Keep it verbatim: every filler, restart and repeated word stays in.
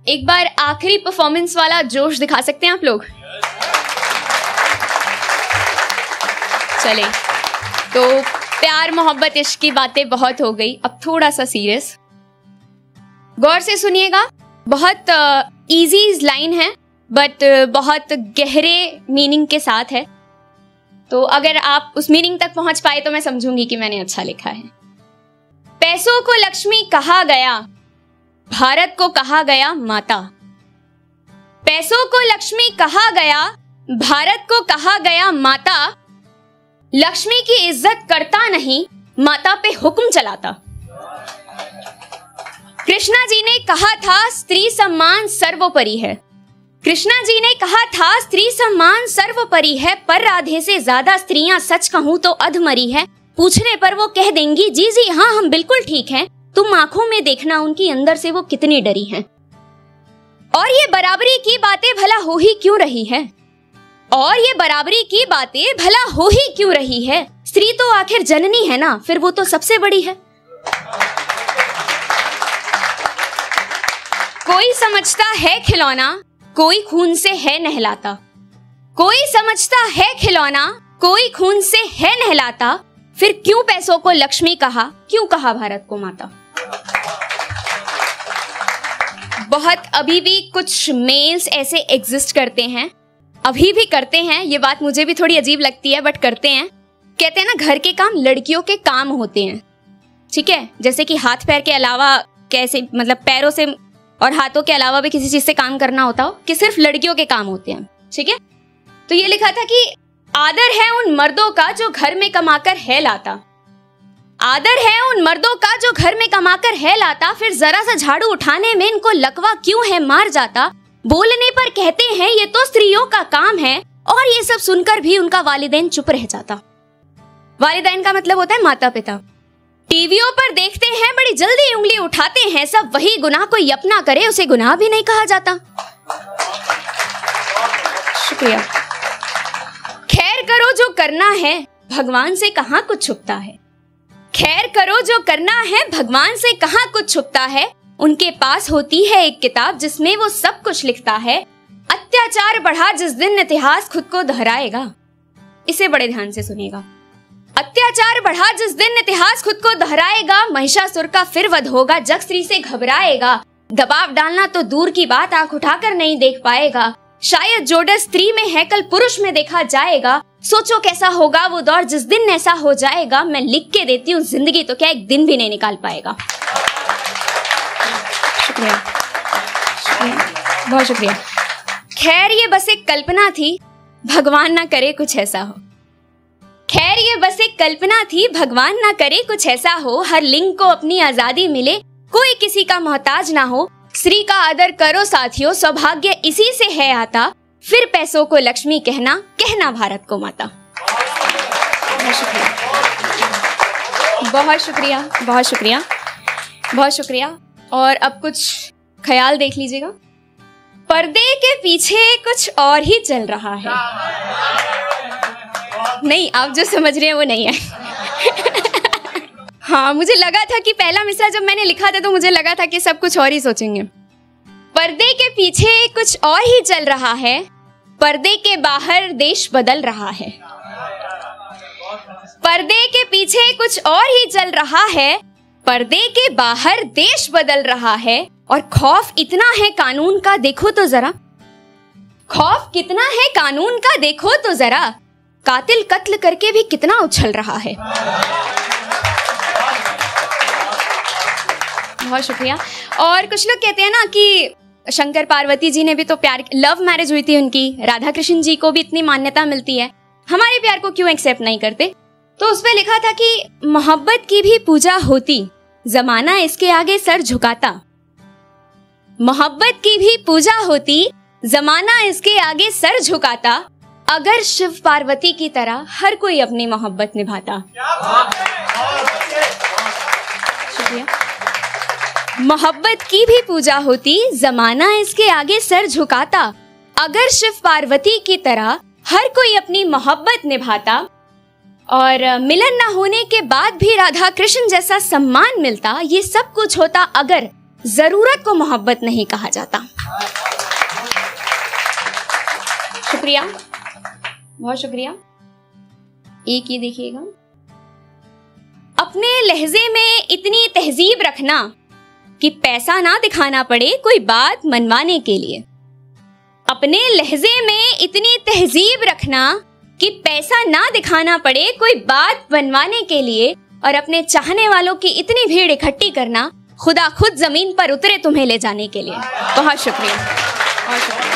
एक बार आखिरी परफॉर्मेंस वाला जोश दिखा सकते हैं आप लोग? चले, तो प्यार मोहब्बत इश्क की बातें बहुत हो गई, अब थोड़ा सा सीरियस गौर से सुनिएगा। बहुत इजी uh, लाइन है बट uh, बहुत गहरे मीनिंग के साथ है, तो अगर आप उस मीनिंग तक पहुंच पाए तो मैं समझूंगी कि मैंने अच्छा लिखा है। पैसों को लक्ष्मी कहा गया, भारत को कहा गया माता। पैसों को लक्ष्मी कहा गया, भारत को कहा गया माता। लक्ष्मी की इज्जत करता नहीं, माता पे हुक्म चलाता। कृष्णा जी ने कहा था स्त्री सम्मान सर्वोपरि है। कृष्णा जी ने कहा था स्त्री सम्मान सर्वोपरि है, पर राधे से ज्यादा स्त्रियां सच कहूं तो अधमरी है। पूछने पर वो कह देंगी जी जी हाँ हम बिल्कुल ठीक हैं, तुम आंखों में देखना उनकी अंदर से वो कितनी डरी हैं। और ये बराबरी की बातें भला हो ही क्यों रही है, और ये बराबरी की बातें भला हो ही क्यों रही है। स्त्री तो आखिर जननी है ना, फिर वो तो सबसे बड़ी है। कोई समझता है खिलौना, कोई खून से है नहलाता। कोई समझता है खिलौना, कोई खून से है नहलाता। फिर क्यों पैसों को लक्ष्मी कहा, क्यों कहा भारत को माता। बहुत अभी भी कुछ मेल्स ऐसे एग्जिस्ट करते हैं, अभी भी करते हैं, ये बात मुझे भी थोड़ी अजीब लगती है बट करते हैं। कहते हैं ना घर के काम लड़कियों के काम होते हैं, ठीक है, जैसे कि हाथ पैर के अलावा कैसे, मतलब पैरों से और हाथों के अलावा भी किसी चीज से काम करना होता हो, कि सिर्फ लड़कियों के काम होते हैं, ठीक है। तो ये लिखा था कि आदर है उन मर्दों का जो घर में कमाकर है लाता। आदर है उन मर्दों का जो घर में कमाकर है लाता। फिर जरा सा झाड़ू उठाने में इनको लकवा क्यों है मार जाता। बोलने पर कहते हैं ये तो स्त्रियों का काम है, और ये सब सुनकर भी उनका वालिदैन चुप रह जाता। वालिदैन का मतलब होता है माता पिता। टीवियों पर देखते हैं बड़ी जल्दी उंगली उठाते हैं सब, वही गुनाह कोई अपना करे उसे गुनाह भी नहीं कहा जाता। शुक्रिया। खैर करो जो करना है, भगवान से कहां कुछ छुपता है। खैर करो जो करना है, भगवान से कहां कुछ छुपता है। उनके पास होती है एक किताब जिसमें वो सब कुछ लिखता है। अत्याचार बढ़ा जिस दिन इतिहास खुद को दोहराएगा। इसे बड़े ध्यान से सुनिएगा। अत्याचार बढ़ा जिस दिन इतिहास खुद को दोहराएगा। महिषासुर का फिर वध होगा, जग स्त्री से घबराएगा। दबाव डालना तो दूर की बात, आंख उठाकर नहीं देख पाएगा। शायद जो डर स्त्री में है कल पुरुष में देखा जाएगा। सोचो कैसा होगा वो दौर जिस दिन ऐसा हो जाएगा। मैं लिख के देती हूँ जिंदगी तो क्या एक दिन भी नहीं निकाल पाएगा। शुक्रिया, शुक्रिया, बहुत शुक्रिया। खैर ये बस एक कल्पना थी, भगवान ना करे कुछ ऐसा हो। खैर ये बस एक कल्पना थी, भगवान ना करे कुछ ऐसा हो। हर लिंग को अपनी आजादी मिले, कोई किसी का मोहताज ना हो। स्त्री का आदर करो साथियों, सौभाग्य इसी से है आता। फिर पैसों को लक्ष्मी कहना, कहना भारत को माता। बहुत शुक्रिया, बहुत शुक्रिया, बहुत शुक्रिया, बहुत शुक्रिया। और अब कुछ ख्याल देख लीजिएगा। पर्दे के पीछे कुछ और ही चल रहा है। नहीं, आप जो समझ रहे हैं वो नहीं है। हाँ, मुझे लगा था कि पहला मिसरा जब मैंने लिखा था तो मुझे लगा था कि सब कुछ और ही सोचेंगे। पर्दे के पीछे कुछ और ही चल रहा है, पर्दे के बाहर देश बदल रहा है। पर्दे के पीछे कुछ और ही चल रहा है, पर्दे के बाहर देश बदल रहा है। और खौफ इतना है कानून का, देखो तो जरा। खौफ कितना है कानून का, देखो तो जरा। कातिल कत्ल करके भी कितना उछल रहा है। बहुत शुक्रिया। और कुछ लोग कहते हैं ना कि शंकर पार्वती जी ने भी तो प्यार, लव मैरिज हुई थी उनकी, राधा कृष्ण जी को भी इतनी मान्यता मिलती है, हमारे प्यार को क्यों एक्सेप्ट नहीं करते। तो उस पे लिखा था कि मोहब्बत की भी पूजा होती, जमाना इसके आगे सर झुकाता। मोहब्बत की भी पूजा होती, जमाना इसके आगे सर झुकाता। अगर शिव पार्वती की तरह हर कोई अपनी मोहब्बत निभाता। शुक्रिया। मोहब्बत की भी पूजा होती, जमाना इसके आगे सर झुकाता। अगर शिव पार्वती की तरह हर कोई अपनी मोहब्बत निभाता, और मिलन न होने के बाद भी राधा कृष्ण जैसा सम्मान मिलता। ये सब कुछ होता अगर जरूरत को मोहब्बत नहीं कहा जाता। शुक्रिया, बहुत शुक्रिया। एक ये देखिएगा, अपने लहजे में इतनी तहजीब रखना कि पैसा ना दिखाना पड़े कोई बात मनवाने के लिए। अपने लहजे में इतनी तहजीब रखना कि पैसा ना दिखाना पड़े कोई बात बनवाने के लिए, और अपने चाहने वालों की इतनी भीड़ इकट्ठी करना खुदा खुद जमीन पर उतरे तुम्हें ले जाने के लिए। बहुत शुक्रिया, बहुत शुक्रिया।